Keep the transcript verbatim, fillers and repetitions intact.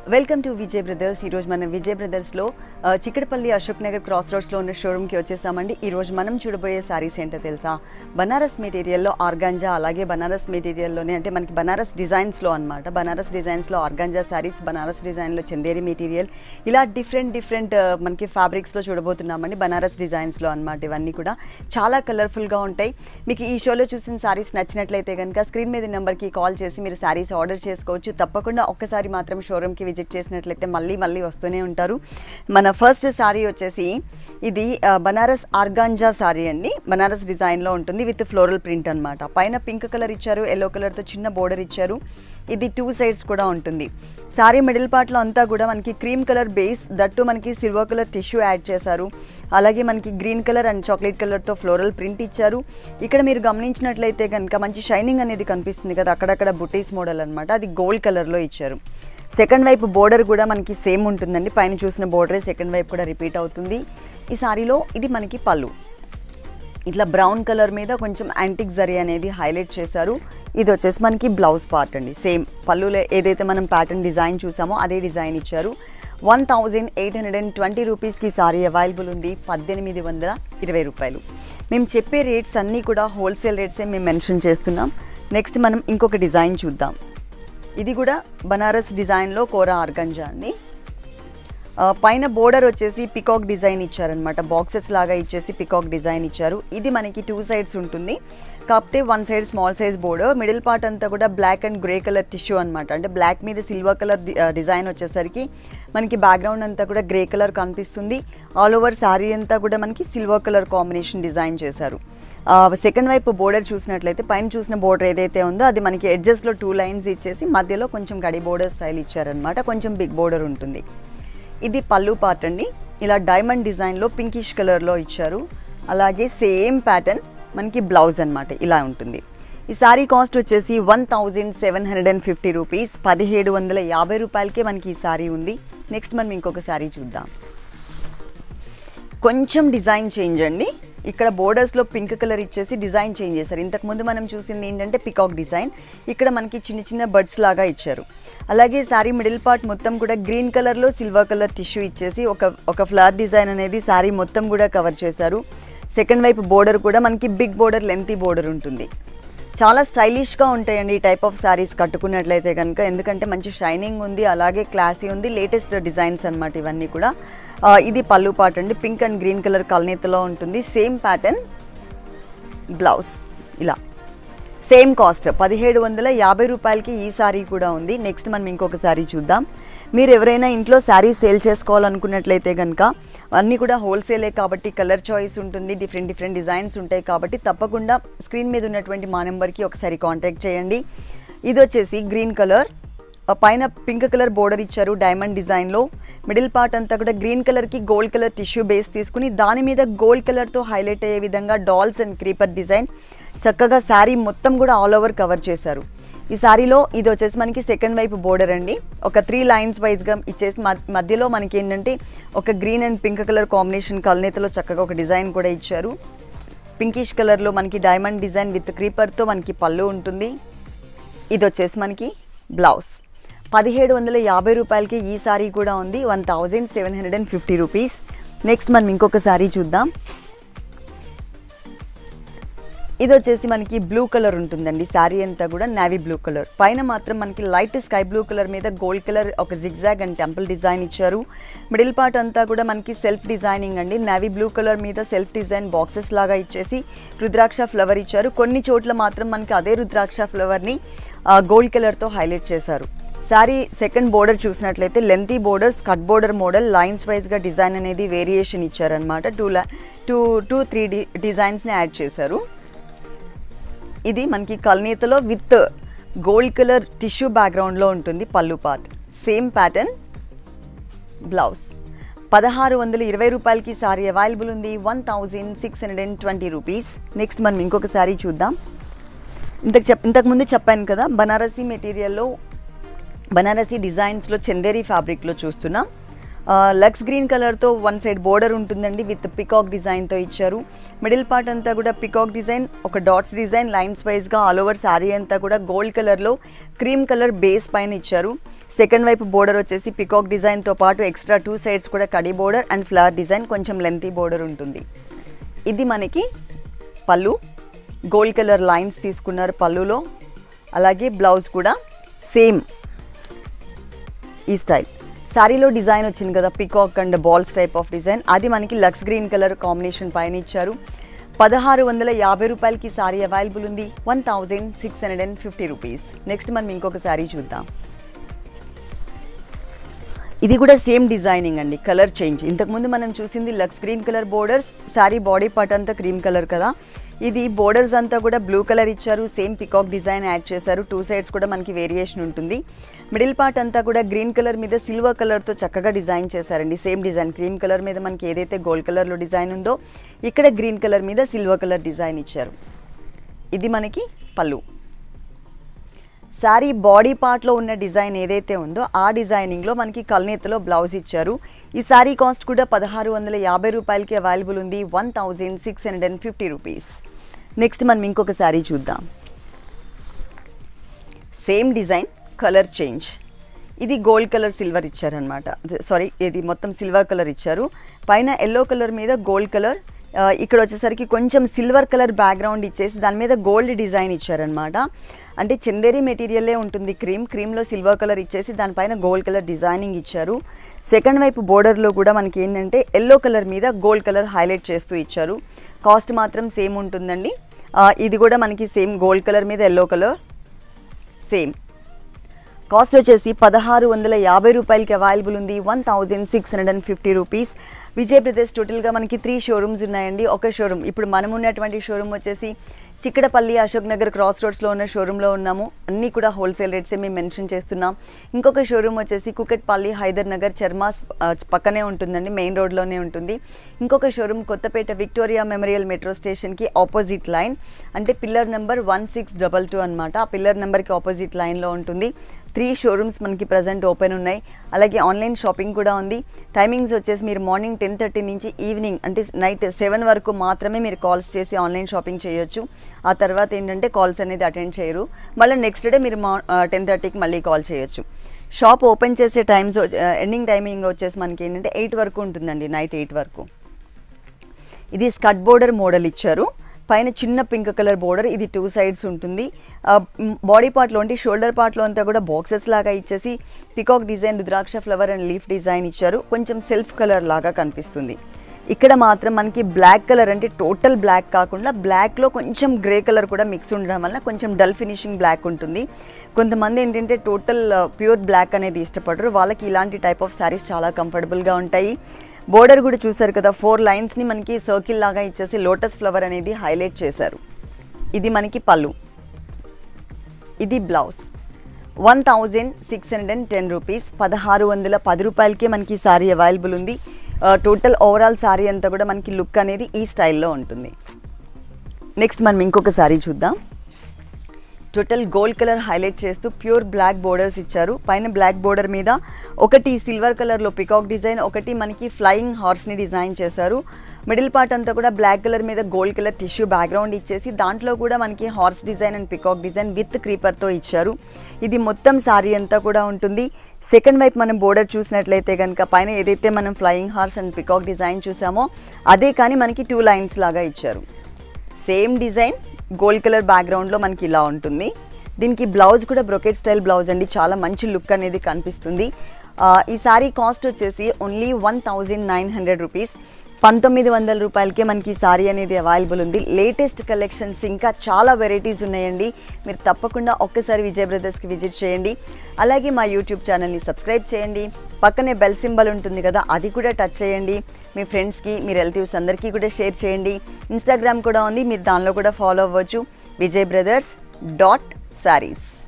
Welcome to Vijay brothers. ఈరోజు మనం విజయ్ బ్రదర్స్లో చిక్కడపల్లి అశోక్ నగర్ క్రాస్ రోడ్స్లో ఉన్న షోరూమ్కి వచ్చేసామండి. ఈరోజు మనం చూడబోయే శారీస్ ఏంటో తెలుసా? బనారస్ మెటీరియల్లో ఆర్గాంజా, అలాగే బనారస్ మెటీరియల్లోనే అంటే మనకి బనారస్ డిజైన్స్లో అనమాట. బనారస్ డిజైన్స్లో ఆర్గాంజా శారీస్, బనారస్ డిజైన్లో చందేరి మెటీరియల్, ఇలా డిఫరెంట్ డిఫరెంట్ మనకి ఫ్యాబ్రిక్స్లో చూడబోతున్నామండి. బనారస్ డిజైన్స్లో అనమాట. ఇవన్నీ కూడా చాలా కలర్ఫుల్గా ఉంటాయి. మీకు ఈ షోలో చూసిన శారీస్ నచ్చినట్లయితే కనుక స్క్రీన్ మీద నెంబర్కి కాల్ చేసి మీరు శారీస్ ఆర్డర్ చేసుకోవచ్చు. తప్పకుండా ఒక్కసారి మాత్రం షోరూమ్కి విజిట్ చేసినట్లయితే మళ్ళీ మళ్ళీ వస్తూనే ఉంటారు. మన ఫస్ట్ శారీ వచ్చేసి ఇది బనారస్ ఆర్గాంజా శారీ అండి. బనారస్ డిజైన్లో ఉంటుంది విత్ ఫ్లోరల్ ప్రింట్ అనమాట. పైన పింక్ కలర్ ఇచ్చారు, ఎల్లో కలర్తో చిన్న బోర్డర్ ఇచ్చారు. ఇది టూ సైడ్స్ కూడా ఉంటుంది. శారీ మిడిల్ పార్ట్లో అంతా కూడా మనకి క్రీమ్ కలర్ బేస్, దట్టు మనకి సిల్వర్ కలర్ టిష్యూ యాడ్ చేశారు. అలాగే మనకి గ్రీన్ కలర్ అండ్ చాక్లెట్ కలర్తో ఫ్లోరల్ ప్రింట్ ఇచ్చారు. ఇక్కడ మీరు గమనించినట్లయితే కనుక మంచి షైనింగ్ అనేది కనిపిస్తుంది కదా, అక్కడక్కడ బుటీస్ మోడల్ అనమాట. అది గోల్డ్ కలర్లో ఇచ్చారు. సెకండ్ వైపు బోర్డర్ కూడా మనకి సేమ్ ఉంటుందండి. పైన చూసిన బోర్డరే సెకండ్ వైపు కూడా రిపీట్ అవుతుంది. ఈ సారీలో ఇది మనకి పళ్ళు, ఇట్లా బ్రౌన్ కలర్ మీద కొంచెం యాంటిక్ జరీ అనేది హైలైట్ చేశారు. ఇది వచ్చేసి మనకి బ్లౌజ్ పార్ట్ అండి. సేమ్ పళ్ళులో ఏదైతే మనం ప్యాటర్న్ డిజైన్ చూసామో అదే డిజైన్ ఇచ్చారు. One thousand eight hundred and twenty రూపీస్కి సారీ అవైలబుల్ ఉంది. పద్దెనిమిది వందల ఇరవై రూపాయలు. మేము చెప్పే రేట్స్ అన్నీ కూడా హోల్సేల్ రేట్సే మేము మెన్షన్ చేస్తున్నాం. నెక్స్ట్ మనం ఇంకొక డిజైన్ చూద్దాం. ఇది కూడా బనారస్ డిజైన్లో కోరా ఆర్గంజా అండి. పైన బోర్డర్ వచ్చేసి పికాక్ డిజైన్ ఇచ్చారనమాట. బాక్సెస్ లాగా ఇచ్చేసి పికాక్ డిజైన్ ఇచ్చారు. ఇది మనకి టూ సైడ్స్ ఉంటుంది. కాకపోతే one side small size border, middle part అంతా కూడా black and grey colour tissue అనమాట. అంటే బ్లాక్ మీద సిల్వర్ కలర్ డిజైన్ వచ్చేసరికి మనకి బ్యాక్గ్రౌండ్ అంతా కూడా గ్రే కలర్ కనిపిస్తుంది. ఆల్ ఓవర్ శారీ అంతా కూడా మనకి సిల్వర్ కలర్ కాంబినేషన్ డిజైన్ చేశారు. సెకండ్ వైపు బోర్డర్ చూసినట్లయితే పైన చూసిన బోర్డర్ ఏదైతే ఉందో అది మనకి ఎడ్జెస్లో టూ లైన్స్ ఇచ్చేసి మధ్యలో కొంచెం గడి బోర్డర్ స్టైల్ ఇచ్చారనమాట. కొంచెం బిగ్ బోర్డర్ ఉంటుంది. ఇది పళ్ళు పార్ట్ అండి. ఇలా డైమండ్ డిజైన్లో పింకిష్ కలర్లో ఇచ్చారు. అలాగే సేమ్ ప్యాటర్న్ మనకి బ్లౌజ్ అనమాట ఇలా ఉంటుంది. ఈ శారీ కాస్ట్ వచ్చేసి one thousand seven hundred and fifty rupees. పదిహేడు వందల యాభై రూపాయలకే మనకి ఈ శారీ ఉంది. నెక్స్ట్ మనం ఇంకొక శారీ చూద్దాం. కొంచెం డిజైన్ చేంజ్ అండి. ఇక్కడ బోర్డర్స్లో పింక్ కలర్ ఇచ్చేసి డిజైన్ చేంజ్ చేశారు. ఇంతకుముందు మనం చూసింది ఏంటంటే పికాక్ డిజైన్, ఇక్కడ మనకి చిన్న చిన్న బర్డ్స్ లాగా ఇచ్చారు. అలాగే శారీ మిడిల్ పార్ట్ మొత్తం కూడా గ్రీన్ కలర్లో సిల్వర్ కలర్ టిష్యూ ఇచ్చేసి ఒక ఒక ఫ్లవర్ డిజైన్ అనేది శారీ మొత్తం కూడా కవర్ చేశారు. సెకండ్ వైపు బోర్డర్ కూడా మనకి బిగ్ బోర్డర్, లెంతీ బోర్డర్ ఉంటుంది. చాలా స్టైలిష్గా ఉంటాయండి ఈ టైప్ ఆఫ్ శారీస్ కట్టుకున్నట్లయితే కనుక. ఎందుకంటే మంచి షైనింగ్ ఉంది, అలాగే క్లాసీ ఉంది. లేటెస్ట్ డిజైన్స్ అనమాట ఇవన్నీ కూడా. ఇది పళ్ళు పార్ట్ అండి. పింక్ అండ్ గ్రీన్ కలర్ కల్నేతలో ఉంటుంది. సేమ్ ప్యాటర్న్ బ్లౌజ్ ఇలా. సేమ్ కాస్ట్ పదిహేడు వందల యాభై రూపాయలకి ఈ శారీ కూడా ఉంది. నెక్స్ట్ మనం ఇంకొక శారీ చూద్దాం. మీరు ఎవరైనా ఇంట్లో శారీ సేల్ చేసుకోవాలనుకున్నట్లయితే కనుక అన్నీ కూడా హోల్సేలే కాబట్టి కలర్ చాయిస్ ఉంటుంది, డిఫరెంట్ డిఫరెంట్ డిజైన్స్ ఉంటాయి కాబట్టి తప్పకుండా స్క్రీన్ మీద ఉన్నటువంటి మా నెంబర్కి ఒకసారి కాంటాక్ట్ చేయండి. ఇది వచ్చేసి గ్రీన్ కలర్, పైన పింక్ కలర్ బోర్డర్ ఇచ్చారు డైమండ్ డిజైన్లో. మిడిల్ పార్ట్ అంతా కూడా గ్రీన్ కలర్కి గోల్డ్ కలర్ టిష్యూ బేస్ తీసుకుని దాని మీద గోల్డ్ కలర్తో హైలైట్ అయ్యే విధంగా డాల్స్ అండ్ క్రీపర్ డిజైన్ చక్కగా శారీ మొత్తం కూడా ఆల్ ఓవర్ కవర్ చేశారు. ఈ శారీలో ఇది వచ్చేసి మనకి సెకండ్ వైపు బోర్డర్ అండి. ఒక త్రీ లైన్స్ వైజ్గా ఇచ్చేసి మధ్యలో మనకి ఏంటంటే ఒక green and pink colour combination కల్నేతలో చక్కగా ఒక డిజైన్ కూడా ఇచ్చారు. పింకిష్ కలర్లో మనకి డైమండ్ డిజైన్ విత్ క్రీపర్తో మనకి పళ్ళు ఉంటుంది. ఇది వచ్చేసి మనకి బ్లౌజ్. పదిహేడు వందల యాభై రూపాయలకి ఈ శారీ కూడా ఉంది. One thousand seven hundred and fifty rupees. Next మనం ఇంకొక శారీ చూద్దాం. ఇది వచ్చేసి మనకి బ్లూ కలర్ ఉంటుందండి. శారీ అంతా కూడా నావీ బ్లూ కలర్, పైన మాత్రం మనకి లైట్ స్కై బ్లూ కలర్ మీద గోల్డ్ కలర్ ఒక జిగ్జాగ్ అండ్ టెంపుల్ డిజైన్ ఇచ్చారు. మిడిల్ పార్ట్ అంతా కూడా మనకి సెల్ఫ్ డిజైనింగ్ అండి. నావీ బ్లూ కలర్ మీద సెల్ఫ్ డిజైన్ బాక్సెస్ లాగా ఇచ్చేసి రుద్రాక్ష ఫ్లవర్ ఇచ్చారు. కొన్ని చోట్ల మాత్రం మనకి అదే రుద్రాక్ష ఫ్లవర్ని గోల్డ్ కలర్తో హైలైట్ చేశారు. శారీ సెకండ్ బోర్డర్ చూసినట్లయితే లెంతీ బోర్డర్, స్కట్ బోర్డర్ మోడల్, లైన్స్ వైజ్గా డిజైన్ అనేది వేరియేషన్ ఇచ్చారనమాట. టూ లా టూ టూ త్రీ డి డిజైన్స్ని యాడ్ చేశారు. ఇది మనకి కల్నేతలో విత్ గోల్డ్ కలర్ టిష్యూ బ్యాక్గ్రౌండ్లో ఉంటుంది పళ్ళు పార్ట్. Same pattern blouse. పదహారు వందల ఇరవై రూపాయలకి శారీ అవైలబుల్ ఉంది. One thousand six hundred and twenty rupees. Next మనం ఇంకొక శారీ చూద్దాం. ఇంతకు చెప్ ఇంతకుముందు చెప్పాను కదా, బనారసీ మెటీరియల్లో బనారసీ డిజైన్స్లో చందేరి ఫ్యాబ్రిక్లో చూస్తున్నాం. లక్స్ గ్రీన్ కలర్తో వన్ సైడ్ బోర్డర్ ఉంటుందండి విత్ పికాక్ డిజైన్తో ఇచ్చారు. మిడిల్ పార్ట్ అంతా కూడా పికాక్ డిజైన్, ఒక డాట్స్ డిజైన్ లైన్స్ వైజ్గా ఆల్ ఓవర్ శారీ అంతా కూడా గోల్డ్ కలర్లో క్రీమ్ కలర్ బేస్ పైన ఇచ్చారు. సెకండ్ వైపు బోర్డర్ వచ్చేసి పికాక్ డిజైన్తో పాటు ఎక్స్ట్రా టూ సైడ్స్ కూడా కడి బోర్డర్ అండ్ ఫ్లవర్ డిజైన్, కొంచెం లెంతీ బోర్డర్ ఉంటుంది. ఇది మనకి పళ్ళు, గోల్డ్ కలర్ లైన్స్ తీసుకున్నారు పళ్ళులో. అలాగే బ్లౌజ్ కూడా సేమ్ ఈ స్టైల్. శారీలో డిజైన్ వచ్చింది కదా peacock and balls type of design, అది మనకి లక్స్ గ్రీన్ కలర్ కాంబినేషన్ పైన ఇచ్చారు. పదహారు వందల యాభై రూపాయలకి శారీ అవైలబుల్ ఉంది, one thousand six hundred and fifty rupees. Next మనం ఇంకొక శారీ చూద్దాం. ఇది కూడా సేమ్ డిజైనింగ్ అండి, కలర్ చేంజ్. ఇంతకుముందు మనం చూసింది లక్స్ green colour borders, sari body part అంతా క్రీమ్ కలర్ కదా. ఇది బోర్డర్స్ అంతా కూడా బ్లూ కలర్ ఇచ్చారు, సేమ్ పికాక్ డిజైన్ యాడ్ చేశారు. టూ సైడ్స్ కూడా మనకి వేరియేషన్ ఉంటుంది. మిడిల్ పార్ట్ అంతా కూడా గ్రీన్ కలర్ మీద సిల్వర్ కలర్తో చక్కగా డిజైన్ చేశారండి. సేమ్ డిజైన్ క్రీమ్ కలర్ మీద మనకి ఏదైతే గోల్డ్ కలర్లో డిజైన్ ఉందో ఇక్కడ గ్రీన్ కలర్ మీద సిల్వర్ కలర్ డిజైన్ ఇచ్చారు. ఇది మనకి పళ్ళు. శారీ బాడీ పార్ట్లో ఉన్న డిజైన్ ఏదైతే ఉందో ఆ డిజైనింగ్లో మనకి కల్నేతలో బ్లౌజ్ ఇచ్చారు. ఈ శారీ కాస్ట్ కూడా పదహారు వందల యాభై రూపాయలకి అవైలబుల్ ఉంది, one thousand six hundred and fifty rupees. Next మనం ఇంకొక శారీ చూద్దాం. Same design, colour change. ఇది గోల్డ్ కలర్ సిల్వర్ ఇచ్చారనమాట, సారీ ఇది మొత్తం సిల్వర్ కలర్ ఇచ్చారు. పైన ఎల్లో కలర్ మీద గోల్డ్ కలర్, ఇక్కడ వచ్చేసరికి కొంచెం సిల్వర్ కలర్ బ్యాక్గ్రౌండ్ ఇచ్చేసి దాని మీద గోల్డ్ డిజైన్ ఇచ్చారనమాట. అంటే చందేరి మెటీరియలే ఉంటుంది, క్రీమ్ క్రీమ్లో సిల్వర్ కలర్ ఇచ్చేసి దానిపైన గోల్డ్ కలర్ డిజైనింగ్ ఇచ్చారు. సెకండ్ వైపు బోర్డర్లో కూడా మనకి ఏంటంటే ఎల్లో కలర్ మీద గోల్డ్ కలర్ హైలైట్ చేస్తూ ఇచ్చారు. కాస్ట్ మాత్రం సేమ్ ఉంటుందండి. ఇది కూడా మనకి సేమ్ గోల్డ్ కలర్ మీద ఎల్లో కలర్ సేమ్. కాస్ట్ వచ్చేసి పదహారు వందల యాభై రూపాయలకి అవైలబుల్ ఉంది, one thousand six hundred and fifty rupees. Vijay brothers టోటల్గా మనకి త్రీ షోరూమ్స్ ఉన్నాయండి. ఒక షోరూమ్ ఇప్పుడు మనం ఉన్నటువంటి షోరూమ్ వచ్చేసి చిక్కడపల్లి అశోక్ నగర్ క్రాస్ రోడ్స్లో ఉన్న షోరూంలో ఉన్నాము. అన్నీ కూడా హోల్సేల్ రేట్సే మేము మెన్షన్ చేస్తున్నాం. ఇంకొక షోరూమ్ వచ్చేసి కుకట్పల్లి హైదర్ నగర్ చర్మాస్ పక్కనే ఉంటుందండి, మెయిన్ రోడ్లోనే ఉంటుంది. ఇంకొక showroom Kothapet Victoria Memorial metro స్టేషన్కి ఆపోజిట్ లైన్, అంటే pillar number one six double two అనమాట. ఆ పిల్లర్ నెంబర్కి ఆపోజిట్ లైన్లో ఉంటుంది. త్రీ షోరూమ్స్ మనకి ప్రజెంట్ ఓపెన్ ఉన్నాయి. అలాగే ఆన్లైన్ షాపింగ్ కూడా ఉంది. టైమింగ్స్ వచ్చేసి మీరు మార్నింగ్ టెన్ థర్టీ నుంచి ఈవినింగ్ అంటే నైట్ సెవెన్ వరకు మాత్రమే మీరు కాల్స్ చేసి ఆన్లైన్ షాపింగ్ చేయొచ్చు. ఆ తర్వాత ఏంటంటే కాల్స్ అనేది అటెండ్ చేయరు. మళ్ళీ నెక్స్ట్ డే మీరు మా టెన్ థర్టీకి మళ్ళీ కాల్ చేయొచ్చు. షాప్ ఓపెన్ చేసే టైమ్స్ ఎండింగ్ టైమింగ్ వచ్చేసి మనకి ఏంటంటే ఎయిట్ వరకు ఉంటుందండి, నైట్ ఎయిట్ వరకు. ఇది స్కర్ట్ బోర్డర్ మోడల్ ఇచ్చారు, పైన చిన్న పింక్ కలర్ బోర్డర్, ఇది టూ సైడ్స్ ఉంటుంది. బాడీ పార్ట్లో అంటే షోల్డర్ పార్ట్లో అంతా కూడా బాక్సెస్ లాగా ఇచ్చేసి peacock design, rudraksha flower and leaf design ఇచ్చారు. కొంచెం సెల్ఫ్ కలర్ లాగా కనిపిస్తుంది. ఇక్కడ మాత్రం మనకి బ్లాక్ కలర్ అంటే టోటల్ బ్లాక్ కాకుండా బ్లాక్లో కొంచెం గ్రే కలర్ కూడా మిక్స్ ఉండడం వల్ల కొంచెం డల్ ఫినిషింగ్ బ్లాక్ ఉంటుంది. కొంతమంది ఏంటంటే టోటల్ ప్యూర్ బ్లాక్ అనేది ఇష్టపడరు, వాళ్ళకి ఇలాంటి టైప్ ఆఫ్ శారీస్ చాలా కంఫర్టబుల్గా ఉంటాయి. బోర్డర్ కూడా చూసారు కదా, ఫోర్ లైన్స్ని మనకి సర్కిల్ లాగా ఇచ్చేసి లోటస్ ఫ్లవర్ అనేది హైలైట్ చేశారు. ఇది మనకి పళ్ళు, ఇది blouse. One thousand six hundred and ten rupees, పదహారు వందల పది రూపాయలకే మనకి శారీ అవైలబుల్ ఉంది. టోటల్ ఓవరాల్ శారీ అంతా కూడా మనకి లుక్ అనేది ఈ స్టైల్లో ఉంటుంది. నెక్స్ట్ మనం ఇంకొక శారీ చూద్దాం. టోటల్ గోల్డ్ కలర్ హైలైట్ చేస్తూ ప్యూర్ బ్లాక్ బోర్డర్స్ ఇచ్చారు. పైన బ్లాక్ బోర్డర్ మీద ఒకటి సిల్వర్ కలర్లో పికాక్ డిజైన్, ఒకటి మనకి ఫ్లయింగ్ హార్స్ని డిజైన్ చేశారు. మిడిల్ పార్ట్ అంతా కూడా బ్లాక్ కలర్ మీద గోల్డ్ కలర్ టిష్యూ బ్యాక్గ్రౌండ్ ఇచ్చేసి దాంట్లో కూడా మనకి horse design and peacock design with క్రీపర్తో ఇచ్చారు. ఇది మొత్తం శారీ అంతా కూడా ఉంటుంది. సెకండ్ వైపు మనం బోర్డర్ చూసినట్లయితే కనుక పైన ఏదైతే మనం flying horse and peacock design చూసామో అదే కానీ మనకి టూ లైన్స్ లాగా ఇచ్చారు. సేమ్ డిజైన్ గోల్డ్ కలర్ బ్యాక్గ్రౌండ్లో మనకి ఇలా ఉంటుంది. దీనికి బ్లౌజ్ కూడా బ్రొకెట్ స్టైల్ బ్లౌజ్ అండి, చాలా మంచి లుక్ అనేది కనిపిస్తుంది. ఈ శారీ కాస్ట్ వచ్చేసి only one thousand nine hundred rupees, పంతొమ్మిది వందల రూపాయలకే మనకి శారీ అనేది అవైలబుల్ ఉంది. లేటెస్ట్ కలెక్షన్స్ ఇంకా చాలా వెరైటీస్ ఉన్నాయండి. మీరు తప్పకుండా ఒక్కసారి విజయ్ బ్రదర్స్కి విజిట్ చేయండి. అలాగే మా యూట్యూబ్ ఛానల్ని సబ్స్క్రైబ్ చేయండి. పక్కనే బెల్ సింబల్ ఉంటుంది కదా, అది కూడా టచ్ చేయండి. మీ ఫ్రెండ్స్కి, మీ రిలేటివ్స్ అందరికీ కూడా షేర్ చేయండి. ఇన్స్టాగ్రామ్ కూడా ఉంది, మీరు దానిలో కూడా ఫాలో అవ్వచ్చు, విజయ్ బ్రదర్స్ డాట్ శారీస్.